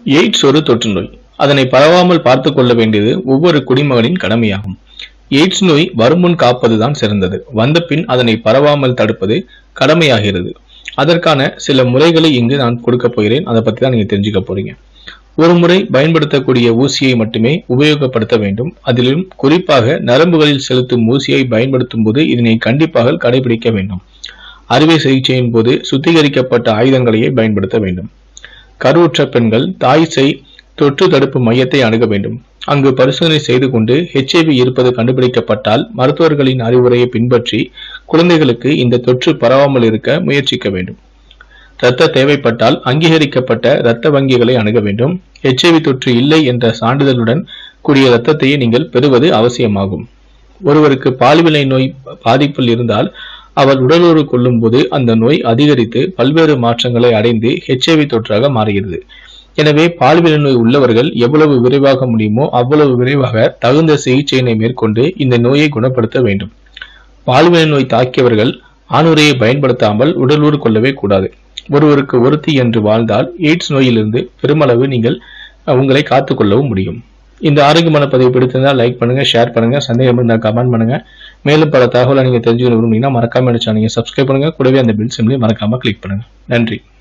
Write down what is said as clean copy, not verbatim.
AIDS ஒரு தொற்று நோய். அதனை பரவாமல் பார்த்துக் கொள்ள வேண்டியது ஒவ்வொரு குடிமகனின் கடமையாகும். எய்ட்ஸ் நோய் வருமுன் காப்பதுதான் சிறந்தது. வந்த பின் அதனை பரவாமல் தடுப்பது கடமையாகிறது. அதற்கான சில முறைகளை இங்கு நான் கொடுக்க போகிறேன். அதை பத்தி தான் நீங்க தெரிஞ்சுக்க போறீங்க. ஒரு முறை பயன்படுத்தக்கூடிய ஊசியை மட்டுமே உபயோகப்படுத்த வேண்டும். அதிலும் குறிப்பாக நரம்புகளில் செலுத்தும் ஊசியை பயன்படுத்தும் போது இதனை கண்டிப்பாக கடைபிடிக்க வேண்டும். அறுவை சிகிச்சையின் போது சுத்திகரிக்கப்பட்ட ஆயுதங்களையே பயன்படுத்த வேண்டும். கருவுற்ற பெண்கள் தாய் சேய் தொற்று தடுப்பு மையத்தை அணுக வேண்டும். அங்கு பரிசோதனை செய்து கொண்டு HIV இருப்பது கண்டுபிடிக்கப்பட்டால் மருத்துவர்களின் அறிவுரையை பின்பற்றி குழந்தைகளுக்கு இந்த தொற்று பரவாமல் இருக்க முயற்சிக்க வேண்டும். இரத்த தேவைப்பட்டால் அங்கீகரிக்கப்பட்ட இரத்த வங்கிகளை அணுக வேண்டும். HIV தொற்று இல்லை என்ற சான்றிதழுடன் கூடிய இரத்தத்தையே நீங்கள் பெறுவது அவசியமாகும். ஒருவருக்கு பால்வினை நோய் பாதிப்பில் இருந்தால் அவர் உடலுறவு கொள்ளும் போது அந்த நோய் அதிகரித்து பல்வேறு மாற்றங்களை அடைந்து HIV தொற்றாக மாறுகிறது. எனவே பால்வினை நோய் உள்ளவர்கள் எவ்வளவு விரைவாக முடியுமோ அவ்வளவு விரைவாக தகுந்த சிகிச்சையினை மேற்கொண்டு இந்த நோயை குணப்படுத்த வேண்டும். பால்வினை நோய் தாக்கியவர்கள் ஆணுறையை பயன்படுத்தாமல் உடலுறவு கொள்ளவே கூடாது. ஒருவருக்கு ஒருத்தி என்று வாழ்ந்தால் எய்ட்ஸ் நோயிலிருந்து பெருமளவு நீங்கள் உங்களை காத்துக்கொள்ளவும் முடியும். இந்த ஆரோக்கியமான பதிவு பிடித்திருந்தால் லைக் பண்ணுங்க, ஷேர் பண்ணுங்க, சந்தேகம் இருந்தால் கமெண்ட் பண்ணுங்க. மேலும் பல தகவலை நீங்க தெரிஞ்சுக்கணும் விரும்புனீங்கன்னா மறக்காம சேனலை சப்ஸ்கிரைப் பண்ணுங்க. கூடவே அந்த பெல் சிம்பலை மறக்காம கிளிக் பண்ணுங்க. நன்றி.